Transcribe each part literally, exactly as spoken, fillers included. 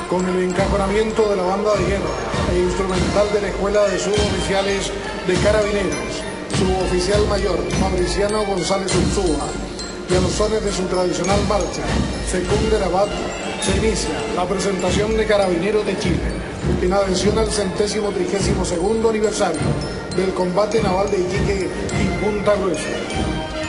con el encajonamiento de la banda de guerra e instrumental de la Escuela de Suboficiales de Carabineros, suboficial mayor Mauriciano González Urzúa, y a los sones de su tradicional marcha, Secunde Rabat, se inicia la presentación de Carabineros de Chile, en adhesión al centésimo trigésimo segundo aniversario del combate naval de Iquique y Punta Gruesa.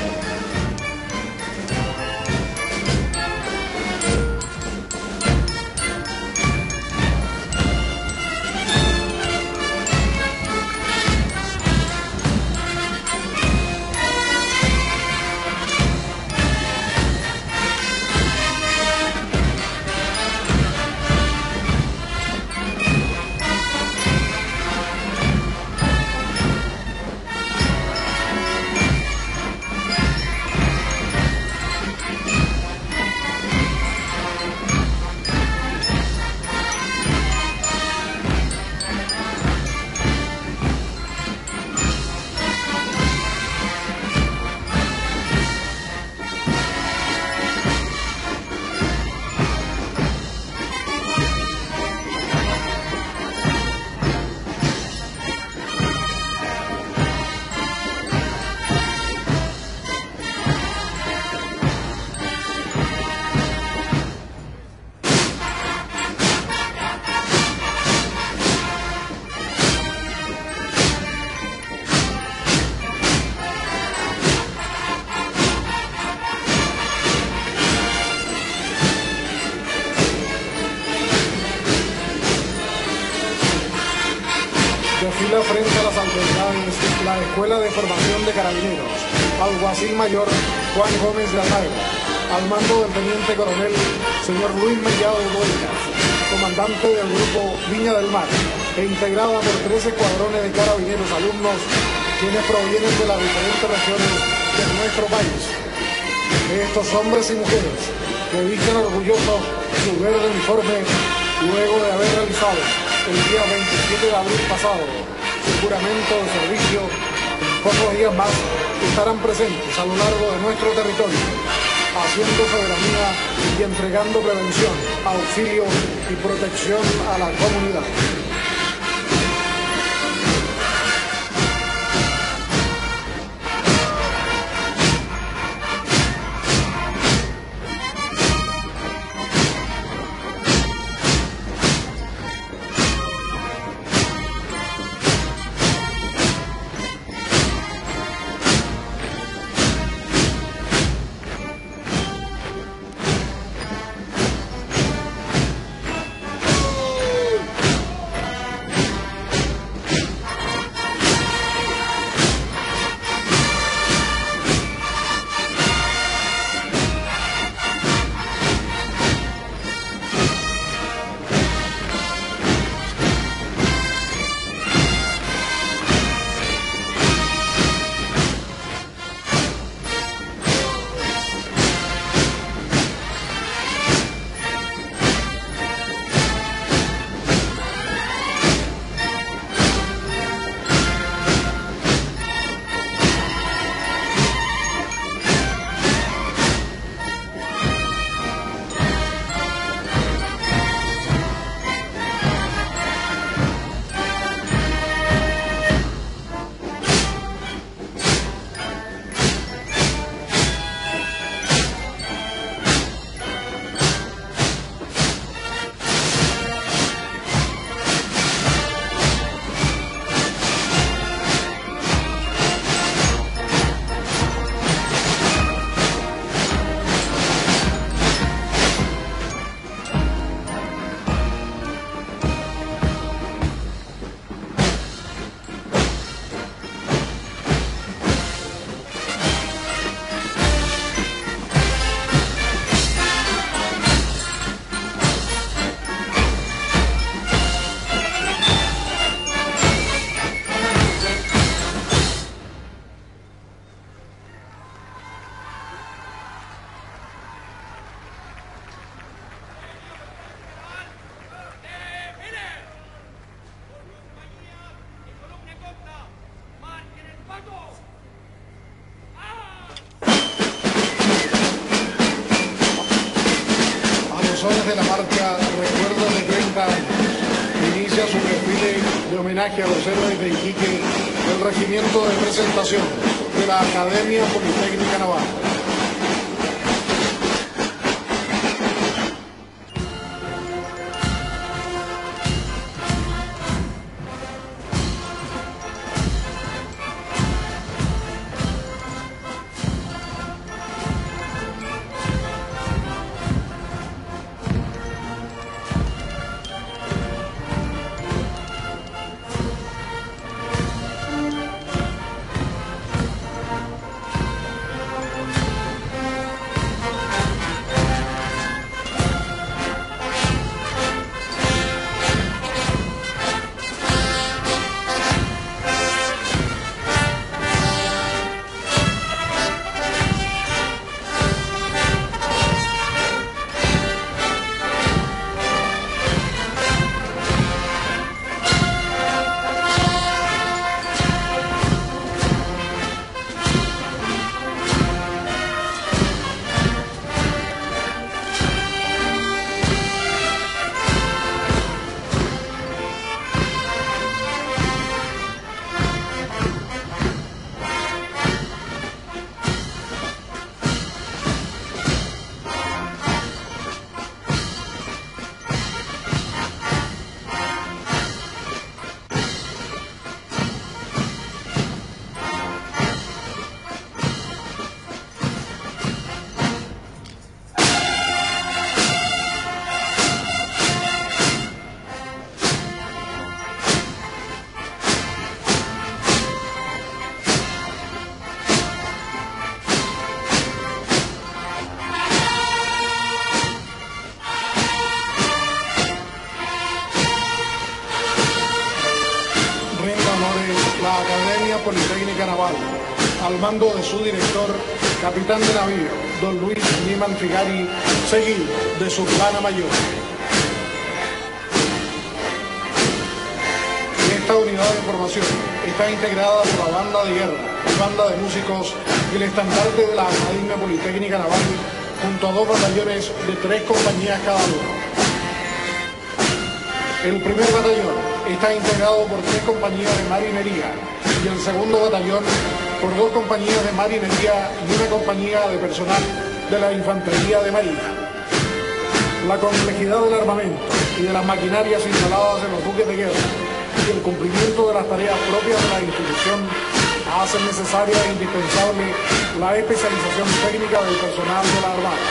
Desfila frente a las autoridades la Escuela de Formación de Carabineros, Alguacil Mayor Juan Gómez de Almagro, al mando del Teniente Coronel señor Luis Mellado Dueñas, comandante del Grupo Viña del Mar, e integrada por tres escuadrones de carabineros alumnos, quienes provienen de las diferentes regiones de nuestro país. Estos hombres y mujeres que visten orgullosos su verde uniforme luego de haber realizado el día veintisiete de abril pasado su juramento de servicio, pocos días más estarán presentes a lo largo de nuestro territorio, haciendo soberanía y entregando prevención, auxilio y protección a la comunidad. Sones de la marcha Recuerdos de de homenaje a los héroes de Iquique del Regimiento de Presentación de la Academia Politécnica Naval. La Academia Politécnica Naval, al mando de su director, capitán de navío, don Luis Niman Figari, seguido de su plana mayor. Esta unidad de formación está integrada por la banda de guerra, banda de músicos y el estandarte de la Academia Politécnica Naval, junto a dos batallones de tres compañías cada uno. El primer batallón está integrado por tres compañías de marinería y el segundo batallón por dos compañías de marinería y una compañía de personal de la infantería de marina. La complejidad del armamento y de las maquinarias instaladas en los buques de guerra y el cumplimiento de las tareas propias de la institución hacen necesaria e indispensable la especialización técnica del personal de la Armada.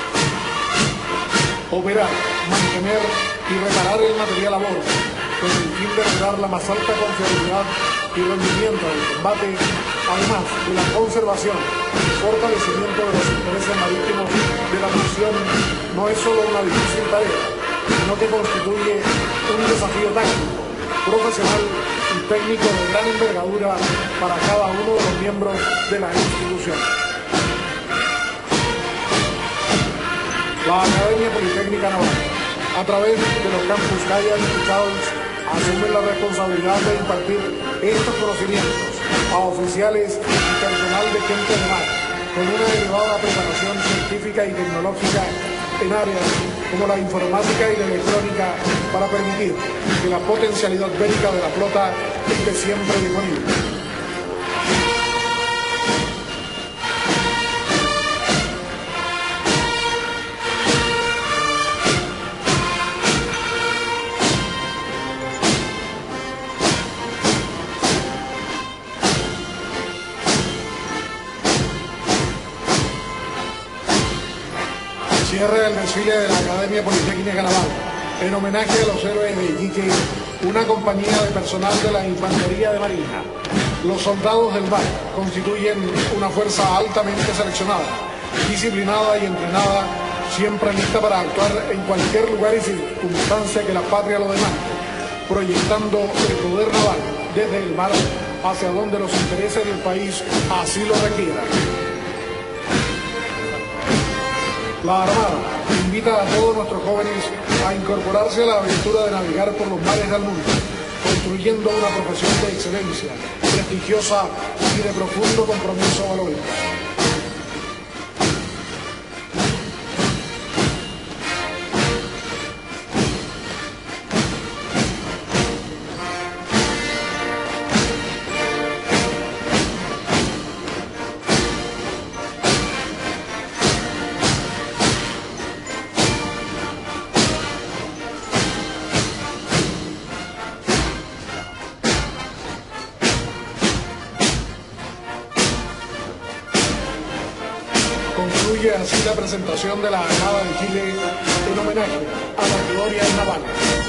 Operar, mantener y reparar el material a bordo con el fin de lograr la más alta confiabilidad y rendimiento del combate, además de la conservación y fortalecimiento de los intereses marítimos de la nación, no es solo una difícil tarea, sino que constituye un desafío táctico, profesional y técnico de gran envergadura para cada uno de los miembros de la institución. La Academia Politécnica Naval, a través de los campus Cayas y Charles, asume la responsabilidad de impartir estos conocimientos a oficiales y personal de gente de mar, con una elevada preparación científica y tecnológica en áreas como la informática y la electrónica, para permitir que la potencialidad bélica de la flota esté siempre disponible. Cierre el desfile de la Academia Politécnica Naval, en homenaje a los héroes de Iquique, una compañía de personal de la Infantería de Marina. Los soldados del mar constituyen una fuerza altamente seleccionada, disciplinada y entrenada, siempre lista para actuar en cualquier lugar y circunstancia que la patria lo demande, proyectando el poder naval desde el mar hacia donde los intereses del país así lo requieran. La Armada invita a todos nuestros jóvenes a incorporarse a la aventura de navegar por los mares del mundo, construyendo una profesión de excelencia, prestigiosa y de profundo compromiso valórico. así la presentación de la Armada de Chile en homenaje a la gloria naval.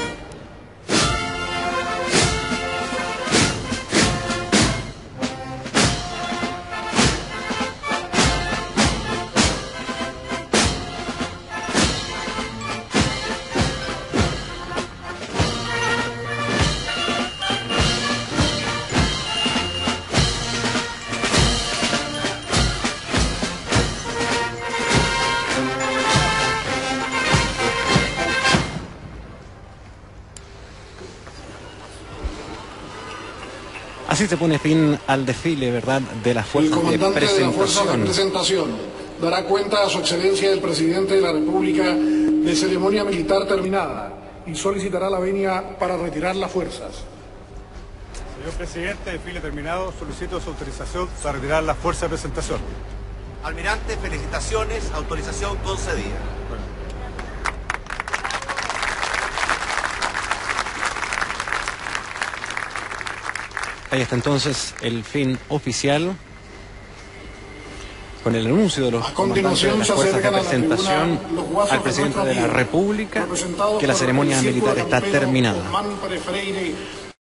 Así se pone fin al desfile, ¿verdad?, de las fuerzas de comandante de la fuerza de presentación. presentación dará cuenta a su excelencia el presidente de la República de ceremonia militar terminada y solicitará la venia para retirar las fuerzas. Señor presidente, desfile terminado, solicito su autorización para retirar la fuerza de presentación. Almirante, felicitaciones, autorización concedida. Ahí está entonces el fin oficial con el anuncio de los A comandantes de continuación las se fuerzas de acercan a la presentación tribuna los guasos al de presidente nuestra de la tierra, República representados que la por ceremonia el militar círculo está campero terminada. Guzmán Pérez Freire,